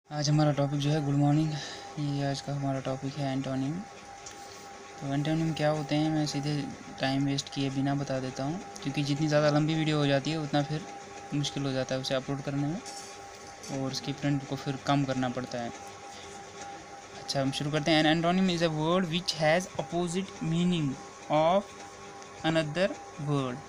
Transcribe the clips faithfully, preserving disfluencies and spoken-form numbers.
आज हमारा टॉपिक जो है गुड मॉर्निंग। ये आज का हमारा टॉपिक है एंटोनिम। तो एंटोनिम क्या होते हैं मैं सीधे टाइम वेस्ट किए बिना बता देता हूँ, क्योंकि जितनी ज़्यादा लंबी वीडियो हो जाती है उतना फिर मुश्किल हो जाता है उसे अपलोड करने में और उसकी प्रिंट को फिर कम करना पड़ता है। अच्छा, हम शुरू करते हैं। An antonym is a word which has opposite meaning of another word.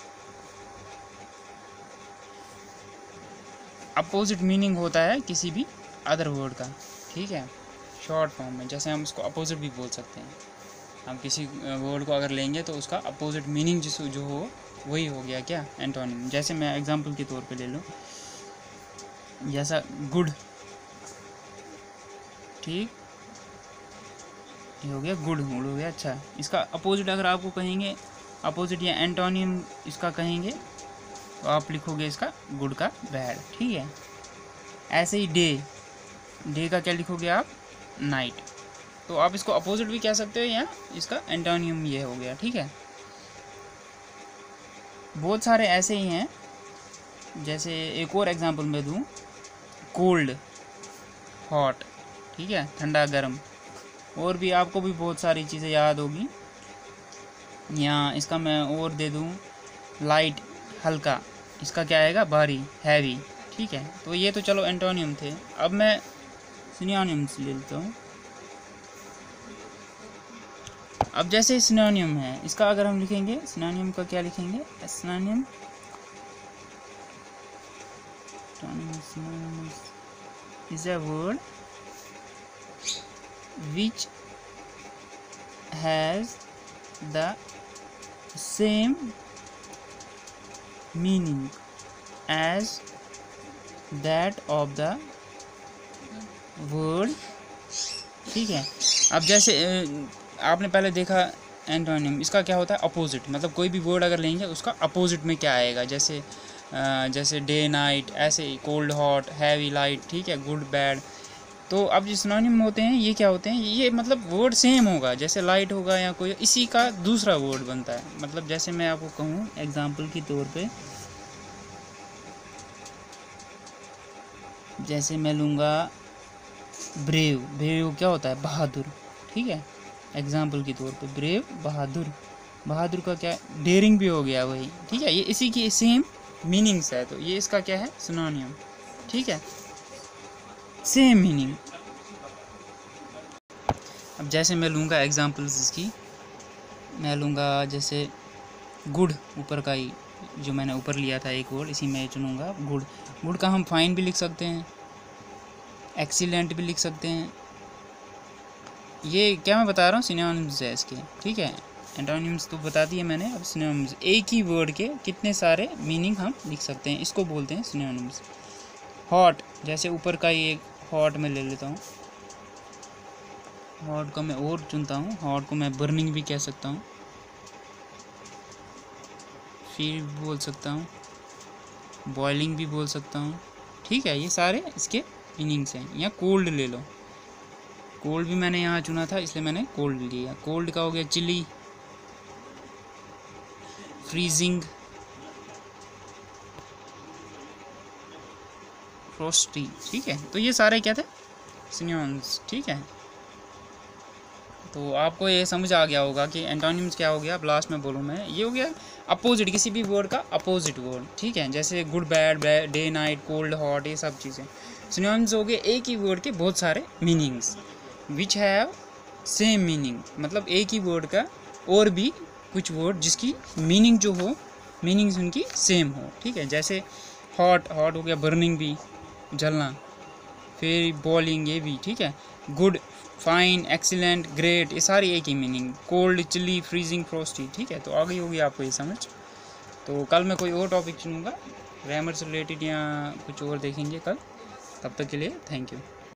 Opposite meaning होता है किसी भी अदर वर्ड का, ठीक है, शॉर्ट फॉर्म में। जैसे हम उसको अपोजिट भी बोल सकते हैं। हम किसी वर्ड को अगर लेंगे तो उसका अपोजिट मीनिंग जिस जो हो वही हो गया क्या, एंटोनिम। जैसे मैं एग्जांपल के तौर पे ले लूँ, जैसा गुड, ठीक, ये हो गया गुड, गुड हो गया अच्छा। इसका अपोजिट अगर आपको कहेंगे अपोजिट या एंटोनिम इसका कहेंगे तो आप लिखोगे इसका गुड का बैड, ठीक है। ऐसे ही डे, डे का क्या लिखोगे आप, नाइट। तो आप इसको अपोजिट भी कह सकते हो या इसका एंटोनियम ये हो गया, ठीक है। बहुत सारे ऐसे ही हैं। जैसे एक और एग्जांपल मैं दूं, कोल्ड, हॉट, ठीक है, ठंडा गर्म। और भी आपको भी बहुत सारी चीज़ें याद होगी। या इसका मैं और दे दूं, लाइट, हल्का, इसका क्या आएगा, भारी, हैवी, ठीक है। तो ये तो चलो एंटोनियम थे। अब मैं सिनोनिम्स ले लेता हूँ। अब जैसे सिनोनियम है, इसका अगर हम लिखेंगे सिनोनियम का क्या लिखेंगे, synonym is a word which has the same meaning as that of the word, ठीक है। अब जैसे आपने पहले देखा एंटोनिम, इसका क्या होता है, अपोजिट। मतलब कोई भी वर्ड अगर लेंगे उसका अपोजिट में क्या आएगा। जैसे जैसे डे नाइट, ऐसे ही कोल्ड हॉट, हैवी लाइट, ठीक है, गुड बैड। तो अब जो सिनोनिम होते हैं ये क्या होते हैं, ये मतलब वर्ड सेम होगा। जैसे लाइट होगा या कोई, इसी का दूसरा वर्ड बनता है। मतलब जैसे मैं आपको कहूँ एग्जाम्पल के तौर पे, जैसे मैं लूँगा ब्रेव। ब्रेव क्या होता है, बहादुर, ठीक है। एग्जाम्पल के तौर पे ब्रेव, बहादुर। बहादुर का क्या, डेयरिंग भी हो गया वही, ठीक है। ये इसी की सेम मीनिंग्स है, तो ये इसका क्या है, सिनोनियम, ठीक है, सेम मीनिंग। अब जैसे मैं लूँगा एग्जाम्पल्स इसकी, मैं लूँगा जैसे गुड, ऊपर का ही जो मैंने ऊपर लिया था एक वर्ड, इसी में चुनूँगा गुड। गुड का हम फाइन भी लिख सकते हैं, एक्सीलेंट भी लिख सकते हैं। ये क्या मैं बता रहा हूँ, सिनोनिम्स है इसके, ठीक है। एंटोनिम्स तो बता दिए मैंने। अब सिनोनिम्स, एक ही वर्ड के कितने सारे मीनिंग हम लिख सकते हैं, इसको बोलते हैं सिनोनिम्स। हॉट, जैसे ऊपर का ही एक हॉट में ले लेता हूँ। हॉट को मैं और चुनता हूँ, हॉट को मैं बर्निंग भी कह सकता हूँ, फिर भी बोल सकता हूँ, बॉइलिंग भी बोल सकता हूँ, ठीक है। ये सारे इसके मीनिंग्स हैं। या कोल्ड ले लो, कोल्ड भी मैंने यहाँ चुना था इसलिए मैंने कोल्ड लिया। कोल्ड का हो गया चिली, फ्रीजिंग, फ्रोस्टी, ठीक है। तो ये सारे क्या थे, सिनोनिम्स, ठीक है। तो आपको ये समझ आ गया होगा कि एंटोनिम्स क्या हो गया। अब लास्ट में बोलूँ मैं, ये हो गया अपोजिट, किसी भी वर्ड का अपोजिट वर्ड, ठीक है। जैसे good bad, day night, cold hot, ये सब चीज़ें। सिनोनिम्स हो गए एक ही वर्ड के बहुत सारे meanings which have same meaning. मतलब एक ही वर्ड का और भी कुछ वर्ड जिसकी मीनिंग जो हो, मीनिंग्स उनकी सेम हो, ठीक है। जैसे हॉट, हॉट हो गया बर्निंग भी, जलना। फिर बॉइलिंग, ये भी, ठीक है। गुड, फाइन, एक्सीलेंट, ग्रेट, ये सारी एक ही meaning. Cold, chilly, freezing, frosty, ठीक है। तो आ गई होगी आपको ये समझ। तो कल मैं कोई और टॉपिक चुनूँगा, ग्रामर से रिलेटेड या कुछ और देखेंगे कल। तब तक के लिए थैंक यू।